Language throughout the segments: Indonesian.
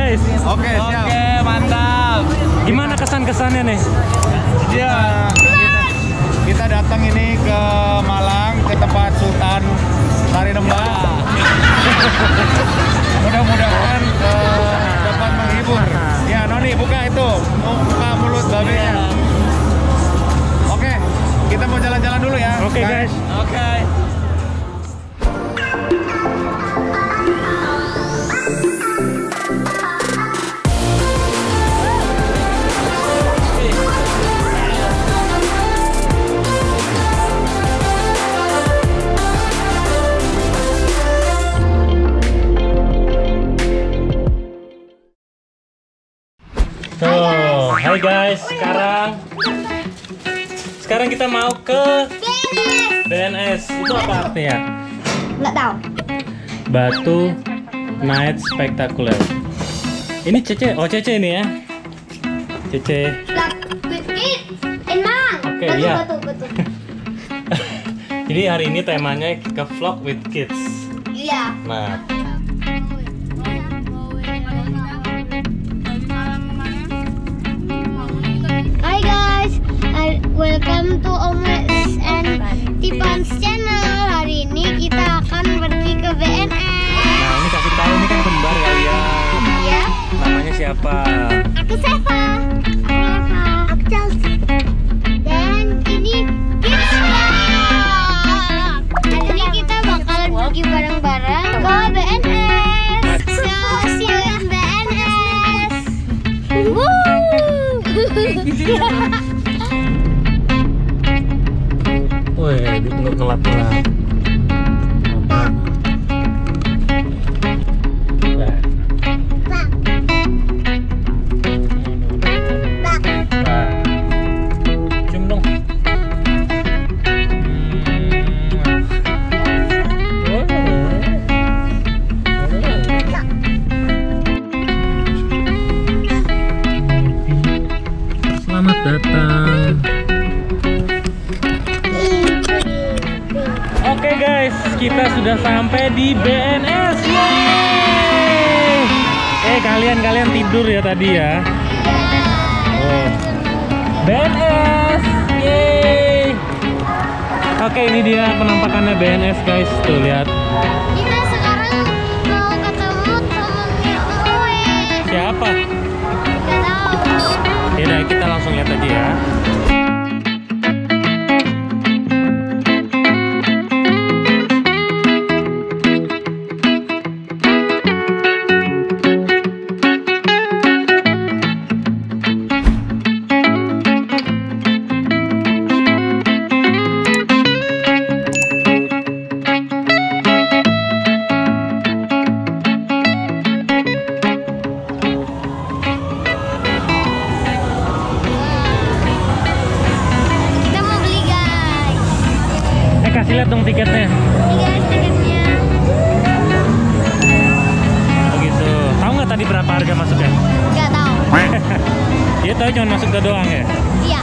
guys. Oke, siap. Oke, mantap. Gimana kesan-kesannya nih? Ya, kita datang ini ke Malang, ke tempat Sultan Sari Rembang. Mudah-mudahan dapat menghibur. Ya, Noni buka itu, buka mulut babenya. Oke, kita mau jalan-jalan dulu ya. Oke, guys. Oke. Tuh, hai guys, sekarang kita mau ke BNS. Itu apa artinya? Nggak tahu. Batu Night Spectacular. Ini Cece, oh Cece ini ya. Cece. Emang. Oke, iya. Betul. Jadi hari ini temanya ke vlog with kids. Iya. Nah, Hi guys, welcome to Omes and Tipan's channel. Hari ini kita akan pergi ke BNS. nah ini kasih tahu ini kan kembar kalian. Iya. Namanya siapa? Aku Seva. Aku Eva. Aku Chelsea. Dan ini Kids Vlog. Hari ini kita bakalan pergi bareng-bareng ke BNS. So, see you in BNS. Woo! Wih, ngelap-ngelap. Cium dong. Selamat datang. Oke guys, kita sudah sampai di BNS. Yeay! Kalian tidur ya tadi ya. Oh. BNS. Yeay. Oke, ini dia penampakannya BNS guys. Tuh lihat. Kita sekarang mau ketemu temennya gue. Siapa? Gak tahu. Yaudah, kita langsung lihat aja ya. Kita mau beli guys. Kasih lihat dong tiketnya. Ini guys tiketnya. Oh gitu. Tahu nggak tadi berapa harga masuknya? Gak tahu. Dia tahu cuma masuk ke doang ya. Iya.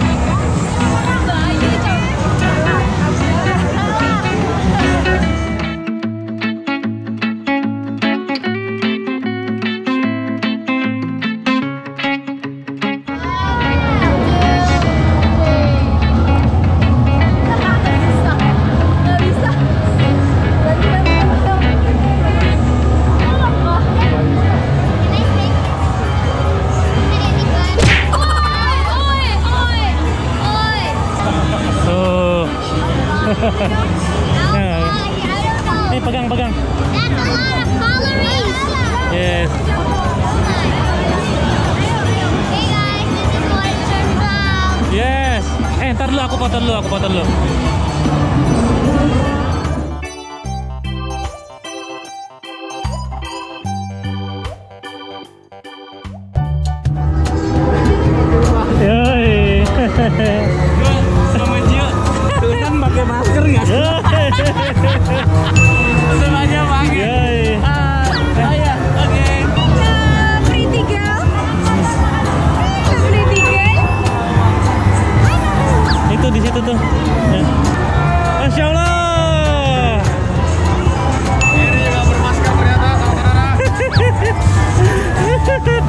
Pegang. That's a lot of calories. Yes. Hey guys, this is what it turns out. Yes. Ntar dulu aku foto dulu. Yoi. Sama Gio. Sultan pakai masker nggak sih? Sama aja pakai. Yoi. Oke. Pretty girl. Pretty girl. Itu di situ tuh. Ya. Masya Allah. Ini juga bermasker ternyata, saudara.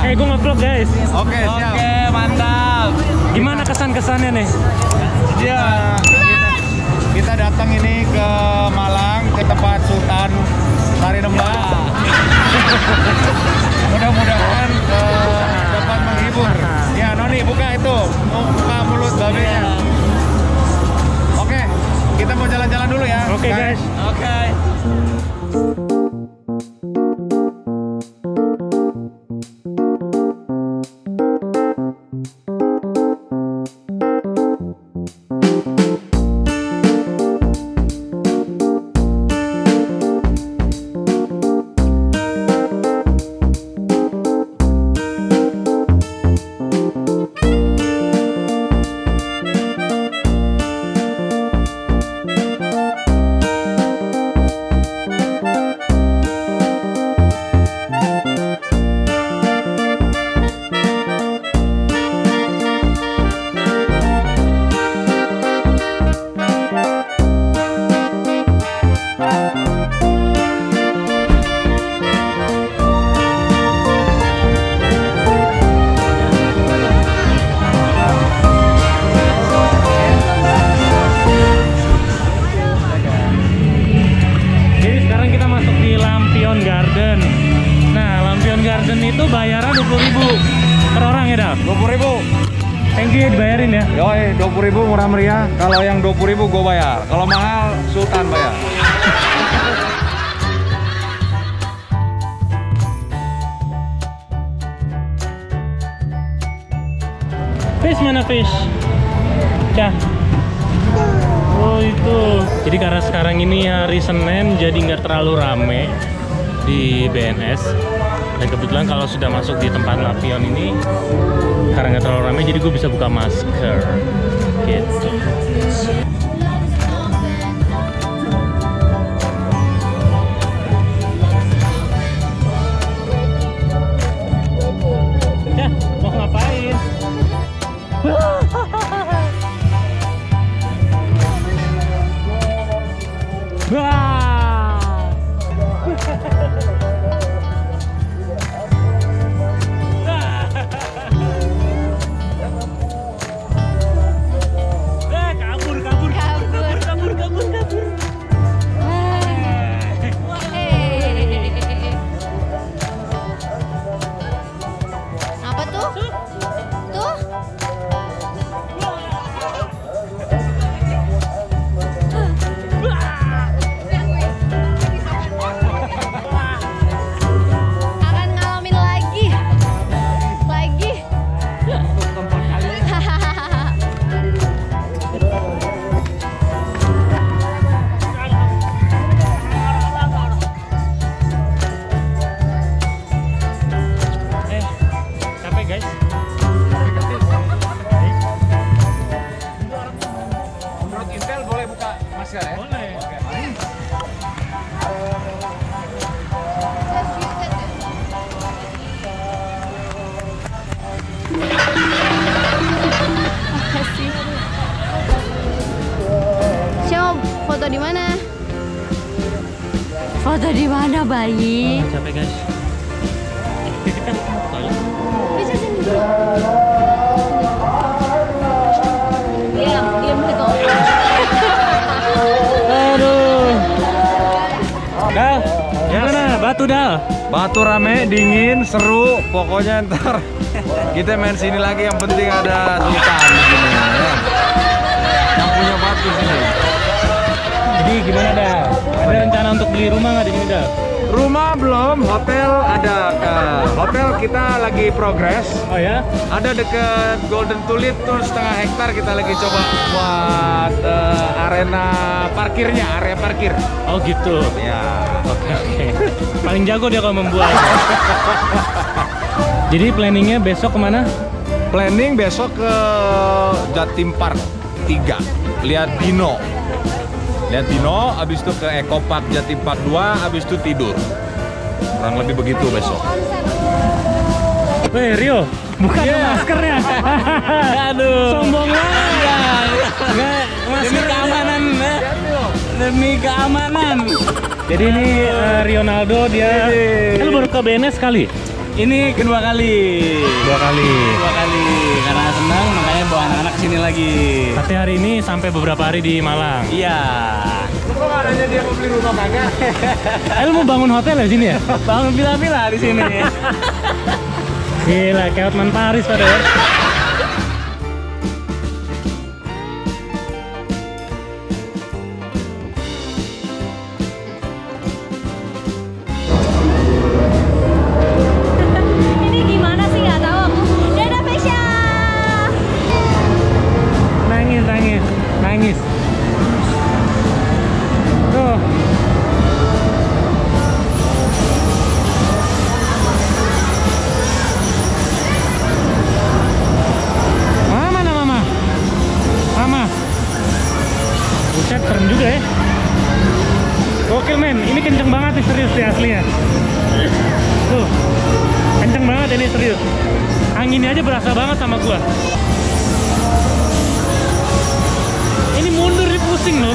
Ayo gue nge-vlog guys. Oke, siap. Oke, mantap. Gimana kesan-kesannya nih? Ya, kita datang ini ke Malang, ke tempat Sultan Sarinembah. Mudah-mudahan dapat menghibur. Ya, Noni buka itu, buka mulut babenya. Oke, kita mau jalan-jalan dulu ya. Oke guys. Oke. Garden itu bayaran 20.000 per orang ya, Dal? 20.000. Thank you, dibayarin ya. Yoi, 20.000 murah meriah. Kalau yang 20.000 gue bayar. Kalau mahal, Sultan bayar. Fish mana fish? Cah. Oh itu. Jadi karena sekarang ini hari Senin, jadi nggak terlalu rame di BNS. Dan kebetulan kalau sudah masuk di tempat lampion ini, karena nggak terlalu rame, jadi gue bisa buka masker. Gitu. Cah, mau ngapain? Apa tuh? Tuh? Akan ngalamin lagi. Lagi. Capek guys. Menurut Intel boleh buka masker ya? Boleh. Oke, mari. Makasih. Siapa foto di mana? Foto di mana, bayi? Capek guys. Bisa sini dulu. Diam gitu. Aduh. Dal, gimana? Batu Dal. Batu rame, dingin, seru. Pokoknya ntar kita main sini lagi. Yang penting ada Sultan di sini. Ya. Yang punya batu sini. Jadi gimana Dal? Ada rencana untuk beli rumah nggak di sini Dal? Rumah belum, hotel ada. Hotel kita lagi progres. Oh ya? Ada deket Golden Tulip tuh 1,5 hektar kita lagi coba buat arena parkirnya, area parkir. Oh gitu. Ya. Oke. Paling jago dia kalau membuat. Jadi planningnya besok kemana? Planning besok ke Jatim Park 3. Lihat Dino. Lihat Dino, habis itu ke Eco Park Jatim Park 2, habis itu tidur. Kurang lebih begitu besok. Weh Rio, bukan maskernya. Aduh. Sombong banget. Enggak, masker keamanan. Demi keamanan. Jadi ini Ronaldo dia. Lu baru ke BNS kali? Ini kedua kali. 2 kali. Dua kali karena senang makanya bawa anak-anak kesini lagi. Tapi hari ini sampai beberapa hari di Malang. Iya. Kok adanya dia mau beli rumah kagak? Lu mau bangun hotel ya di sini ya? Bangun villa-villa di sini. Gila, kayak Hotman Paris pada ya. Ini gimana sih nggak tahu aku. Dadah Vesya. Nangis, nangis, nangis. Tuh. Mana mama? Mama. Buset, keren juga ya. Gokil men, ini kenceng banget nih serius nih aslinya. Tuh, kenceng banget ini serius. Anginnya aja berasa banget sama gua. Ini mundur nih pusing loh.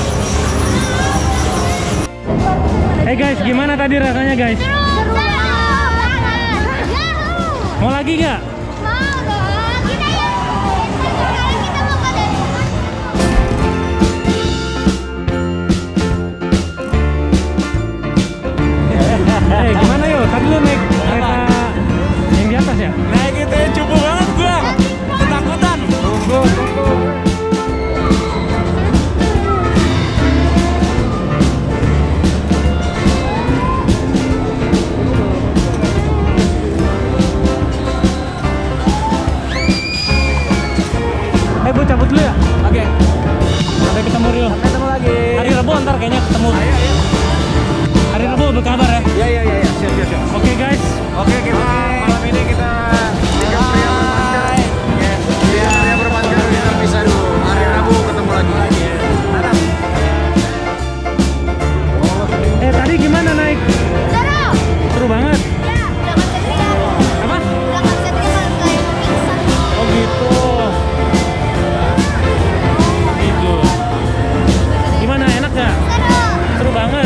Hey guys, gimana tadi rasanya guys? Seru banget. Yahoo! Mau lagi nggak? Mau dong. Kita ya. Sekarang kita mau ke Denmark. Eh gimana yuk? Tadi lu naik kereta yang di atas ya? Naik itu cupu banget gua. Ketakutan. Tunggu. Gue cabut dulu ya. Oke. Sampai ketemu Rio. Sampai ketemu lagi. Hari Rabu ntar kayaknya ketemu. Hari Rabu berkabar ya. Iya. Siap. Oke guys. Oke, kita malam ini kita tiga pria bermasker. Tiga pria bermasker kita bisa dulu. Hari Rabu ketemu lagi. Harap. Tadi gimana naik? Seru. Seru banget. Ya, udah nggak setia. Apa? Udah nggak setia kayak pingsan. Oh gitu. Gitu. Gimana? Enak nggak? Seru. Seru banget.